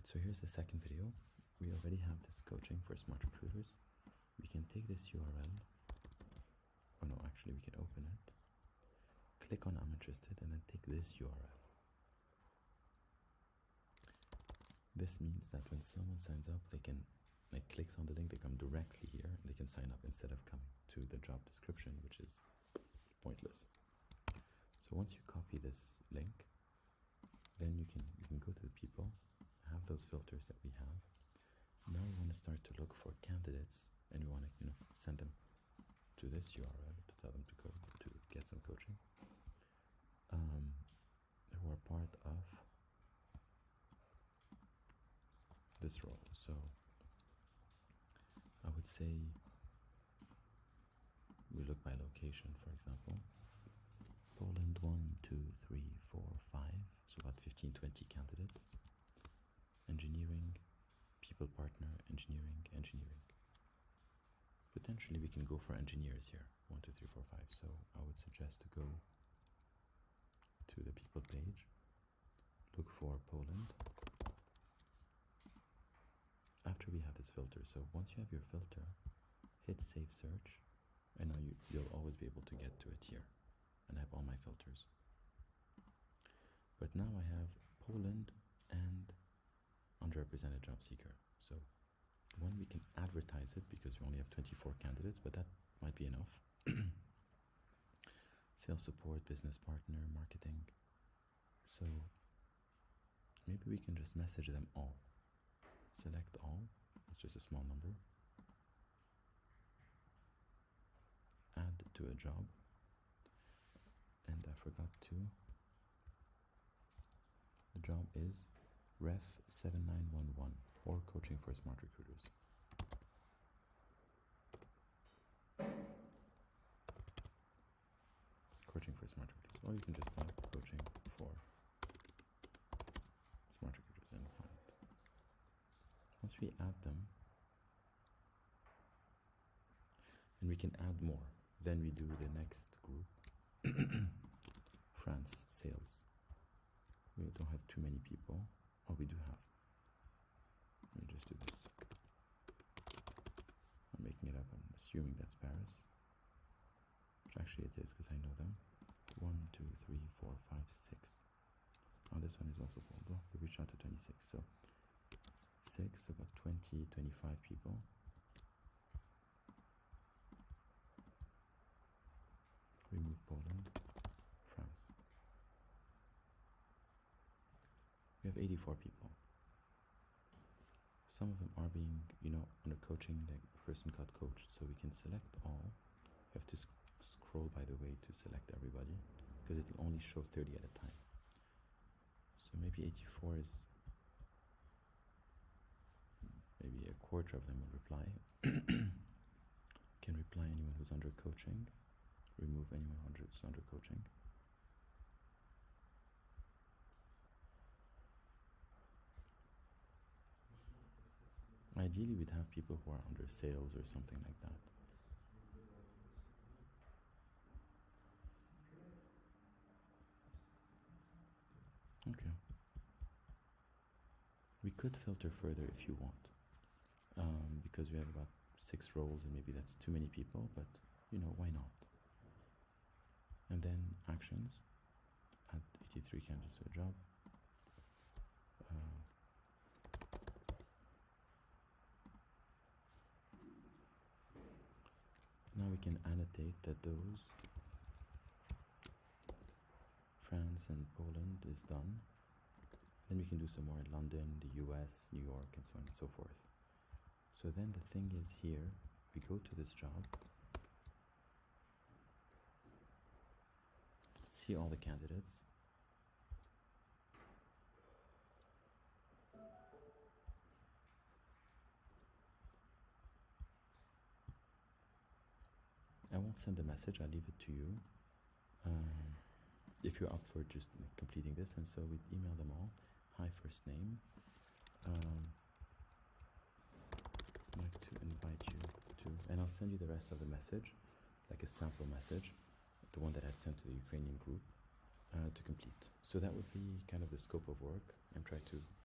So here's the second video. We already have this coaching for smart recruiters. We can take this URL, oh no, actually we can open it, click on I'm interested, and then take this URL. This means that when someone signs up, they can, clicks on the link, they come directly here, and they can sign up instead of coming to the job description, which is pointless. So once you copy this link, then you can go to the people, have those filters that we have. Now we want to start to look for candidates, and we want to send them to this URL to tell them to go to get some coaching, who are part of this role. So I would say we look by location, for example. Poland 1, 2, 3, 4, 5, so about 15, 20 candidates. Engineering, people partner, engineering. Potentially we can go for engineers here, 1, 2, 3, 4, 5. So I would suggest to go to the people page, look for Poland. After we have this filter, so once you have your filter, hit save search, and now you'll always be able to get to it here, and I have all my filters. But now I have Poland and underrepresented job seeker. So one, we can advertise it because we only have 24 candidates, but that might be enough. Sales support, business partner, marketing. So maybe we can just message them all. Select all, it's just a small number. Add to a job. And I forgot to. The job is Ref 7911, or coaching for smart recruiters. Coaching for smart recruiters, or you can just type coaching for smart recruiters and find it. Once we add them, and we can add more, then we do the next group. France sales. We don't have too many people. Oh, we do have. Let me just do this. I'm making it up. I'm assuming that's Paris. Which actually it is, because I know them. 1, 2, 3, 4, 5, 6. Oh, this one is also Poland. We reached out to 26. So 6, so about 20, 25 people. Remove Poland. France. We have 84 people. Some of them are being, under coaching, the person got coached, so we can select all. You have to scroll, by the way, to select everybody, because it will only show 30 at a time. So maybe 84 is, maybe a quarter of them will reply. Can reply anyone who's under coaching. Remove anyone who's under coaching. Ideally, we'd have people who are under sales or something like that. Okay. We could filter further if you want, because we have about 6 roles, and maybe that's too many people, but, why not? And then actions, add 83 candidates to a job. Now we can annotate that those France and Poland is done. Then we can do some more in London, the US, New York, and so on and so forth. So then the thing is here, we go to this job, see all the candidates, I won't send a message, I'll leave it to you. If you're up for just completing this, and so we email them all. Hi, first name. I'd like to invite you to, and I'll send you the rest of the message, like a sample message, the one that I had sent to the Ukrainian group, to complete. So that would be kind of the scope of work, and try to